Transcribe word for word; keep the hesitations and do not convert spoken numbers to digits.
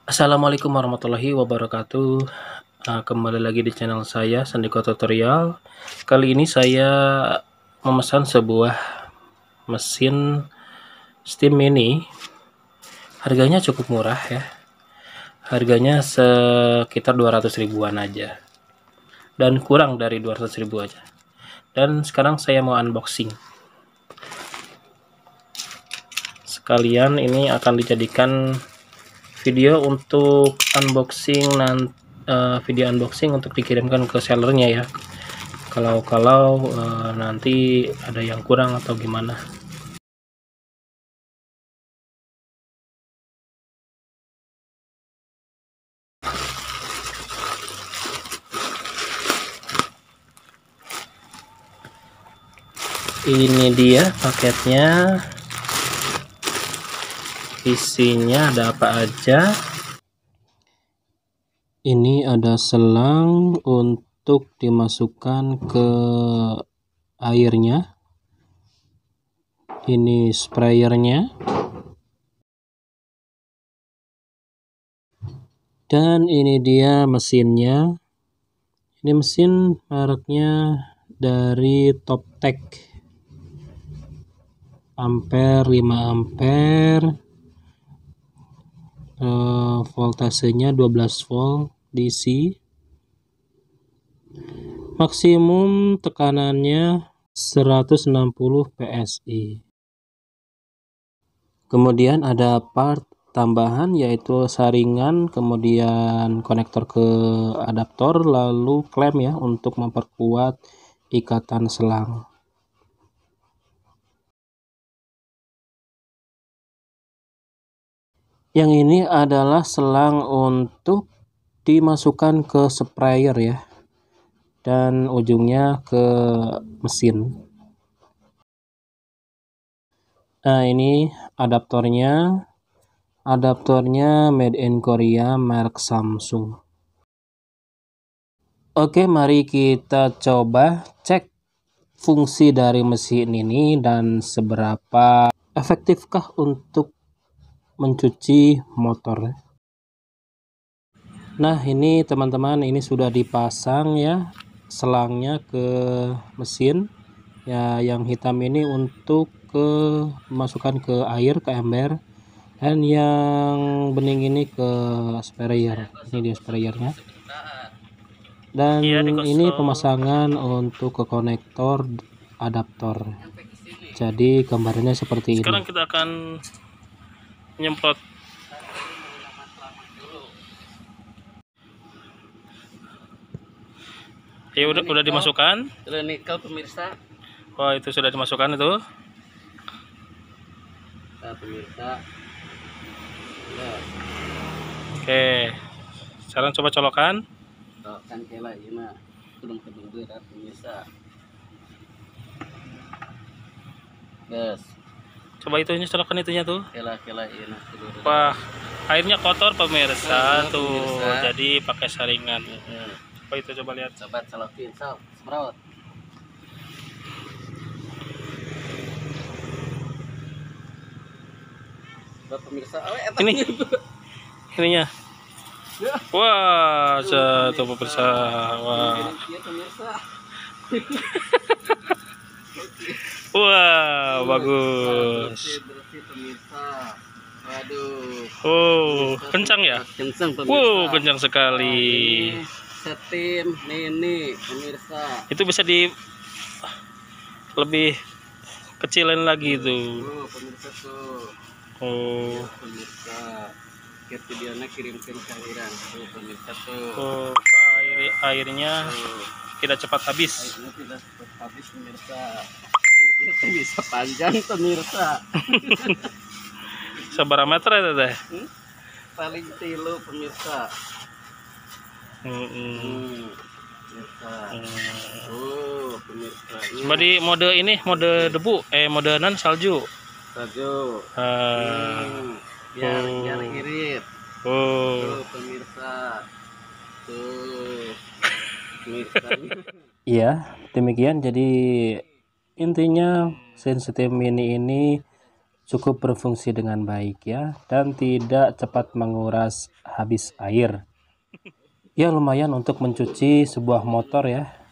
Assalamualaikum warahmatullahi wabarakatuh. Uh, kembali lagi di channel saya Sandiko Tutorial. Kali ini saya memesan sebuah mesin steam mini. Harganya cukup murah ya. Harganya sekitar dua ratus ribuan aja. Dan kurang dari dua ratus ribu aja. Dan sekarang saya mau unboxing. Sekalian ini akan dijadikan video untuk unboxing nanti, uh, video unboxing untuk dikirimkan ke sellernya ya. Kalau kalau uh, nanti ada yang kurang atau gimana. Ini dia paketnya. Isinya ada apa aja? Ini ada selang untuk dimasukkan ke airnya. Ini sprayernya. Dan ini dia mesinnya. Ini mesin mereknya dari Toptek. Ampere lima ampere. Uh, voltasenya dua belas volt D C. Maksimum tekanannya seratus enam puluh P S I. Kemudian ada part tambahan yaitu saringan, kemudian konektor ke adaptor, lalu klem ya untuk memperkuat ikatan selang. Yang ini adalah selang untuk dimasukkan ke sprayer ya, dan ujungnya ke mesin. Nah, ini adaptornya. Adaptornya made in Korea, merek Samsung. Oke, mari kita coba cek fungsi dari mesin ini dan seberapa efektifkah untuk mencuci motor. Nah, ini teman-teman, ini sudah dipasang ya selangnya ke mesin ya. Yang hitam ini untuk ke masukkan ke air, ke ember, dan yang bening ini ke sprayer. Ini dia sprayernya. Dan ini pemasangan untuk ke konektor adaptor. Jadi gambarnya seperti ini. Sekarang kita akan nyemprot. Ya udah udah dimasukkan. Sudah nikel pemirsa. Oh, itu sudah dimasukkan itu. Nah, pemirsa. Nah. Oke. Sekarang coba colokan. Colokan kela ini mah. Tudung-tudung berat pemirsa. Yes. Coba itunya colokan itunya tuh. Kela-kela ini. Wah, airnya kotor pemirsa oh, tuh. Pemirsa. Jadi pakai saringan. Hmm. Coba itu coba lihat. Coba colokin, sob. Semprot. Coba pemirsa. Oh, ini. Ininya. Wah, satu pemirsa. Wah. Wah, bagus. Waduh. Oh, kencang ya? Kencang pemirsa. Wow, kencang sekali. Setim mini pemirsa. Itu bisa di lebih kecilin lagi itu. Oh, pemirsa tuh. Oh. Pemirsa. Ke videonya kirimkan ke Iran tuh pemirsa tuh. Oh, air airnya oh. Tidak cepat habis. Airnya tidak cepat habis pemirsa. Ini bisa panjang pemirsa. Seberapa meter itu teh? Hmm? Paling tilu pemirsa. Hmm. Hmm. Pemirsa. Hmm. Oh pemirsa. Coba di mode ini, mode debu, eh mode non salju. Salju. Uh. Hmm. Biar oh. biar irit. Oh. Tuh pemirsa. Tuh. Pemirsa. Iya, demikian. Jadi intinya mesin steam mini ini cukup berfungsi dengan baik ya, dan tidak cepat menguras habis air. Ya lumayan untuk mencuci sebuah motor ya.